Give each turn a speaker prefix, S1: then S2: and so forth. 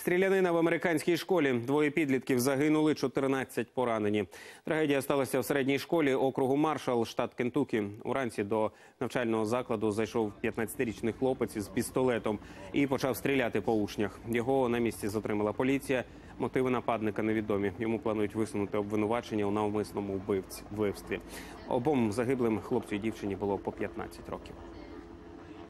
S1: Стрілянина в американській школі. Двоє підлітків загинули, 14 поранені. Трагедія сталася в середній школі округу Маршалл, штат Кентукі. Уранці до навчального закладу зайшов 15-річний хлопець із пістолетом і почав стріляти по учнях. Його на місці затримала поліція. Мотиви нападника невідомі. Йому планують висунути обвинувачення у навмисному вбивстві. Обом загиблим, хлопцю і дівчині, було по 15 років.